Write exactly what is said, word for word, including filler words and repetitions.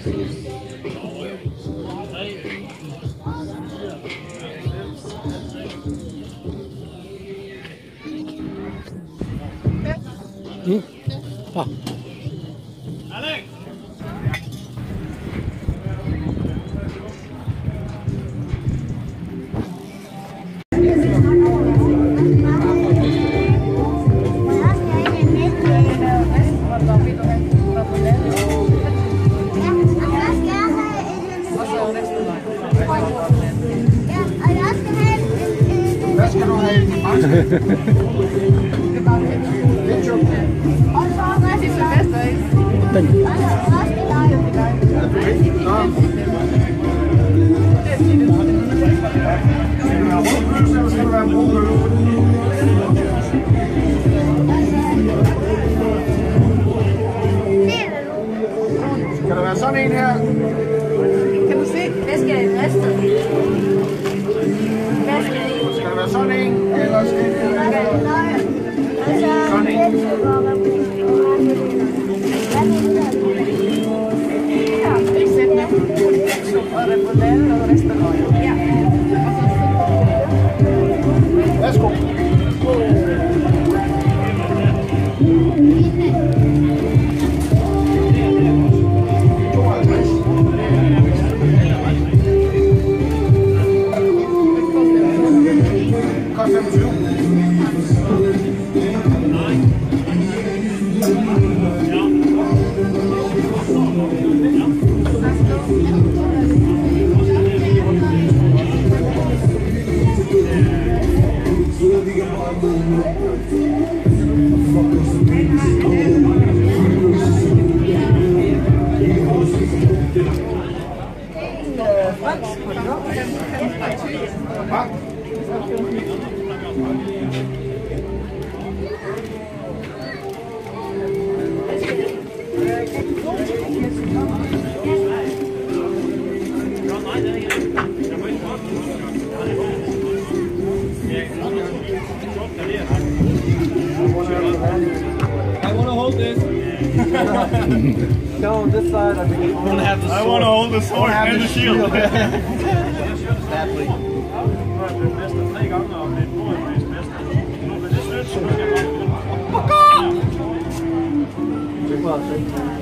Mm. Ah. Alex! Kan der være sådan en her? Kan du se? Hvad skal jeg i resten? Hvad skal jeg i? Skal der være sådan en? Eller skal det være sådan en? Ja, ikke sætte dem. Og remoulade og resten af løg. Ja. Værsgo. I want to hold this. No, this side I think. I want to have the sword. I want to hold the sword and the shield. Sadly. Well,